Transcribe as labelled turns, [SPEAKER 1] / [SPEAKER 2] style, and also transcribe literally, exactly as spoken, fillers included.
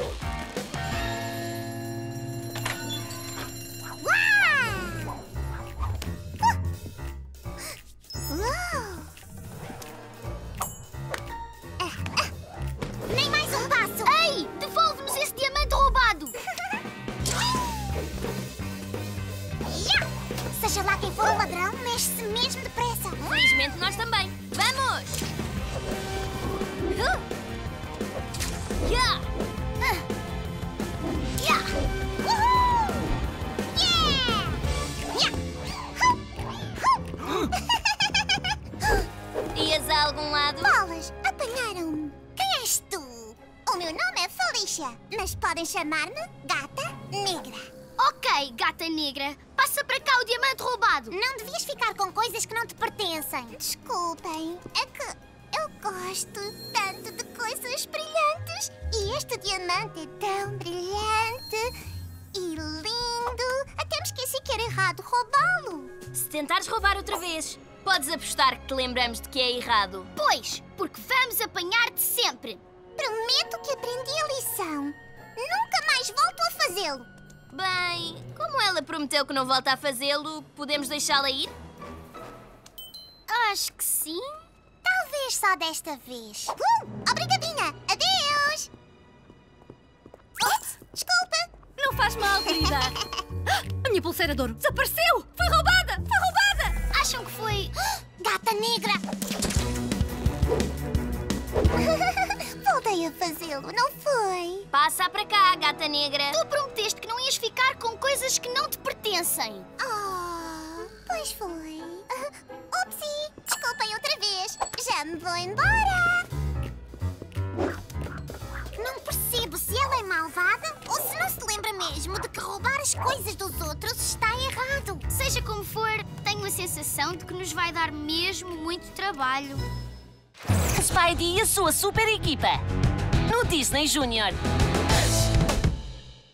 [SPEAKER 1] Nem mais um passo! Ei! Devolve-nos esse diamante roubado! Seja lá quem for o ladrão, mexe-se mesmo depressa.
[SPEAKER 2] Felizmente nós também. Vamos!
[SPEAKER 1] Uh!
[SPEAKER 2] Yeah!
[SPEAKER 1] Yeah! Uhul! Yeah! Yeah!
[SPEAKER 2] Ias a algum lado?
[SPEAKER 1] Bolas, apanharam-me. Quem és tu? O meu nome é Felicia, mas podem chamar-me Gata Negra. Ok, Gata Negra. Passa para cá o diamante roubado. Não devias ficar com coisas que não te pertencem. Desculpem, é que eu gosto tanto de coisas brilhantes. E este diamante é tão brilhante e lindo. Até me esqueci que era errado roubá-lo.
[SPEAKER 2] Se tentares roubar outra vez, podes apostar que te lembramos de que é errado.
[SPEAKER 1] Pois, porque vamos apanhar-te sempre. Prometo que aprendi a lição. Nunca mais volto a fazê-lo.
[SPEAKER 2] Bem, como ela prometeu que não volta a fazê-lo, podemos deixá-la ir?
[SPEAKER 1] Acho que sim. Talvez só desta vez. Uh, obrigadinha! Adeus! Oh, desculpa!
[SPEAKER 3] Não faz mal, querida. A minha pulseira de ouro desapareceu! Foi roubada! Foi roubada!
[SPEAKER 1] Acham que foi... Gata Negra! Voltei a fazê-lo, não foi?
[SPEAKER 2] Passa para cá, Gata Negra.
[SPEAKER 1] Tu prometeste que não ias ficar com coisas que não te pertencem. Oh, pois foi. Uh, upsi! Desculpem outra vez. Já me vou embora. Não percebo se ela é malvada ou se não se lembra mesmo de que roubar as coisas dos outros está errado. Seja como for, tenho a sensação de que nos vai dar mesmo muito trabalho.
[SPEAKER 4] Spidey e a sua super equipa no Disney Junior.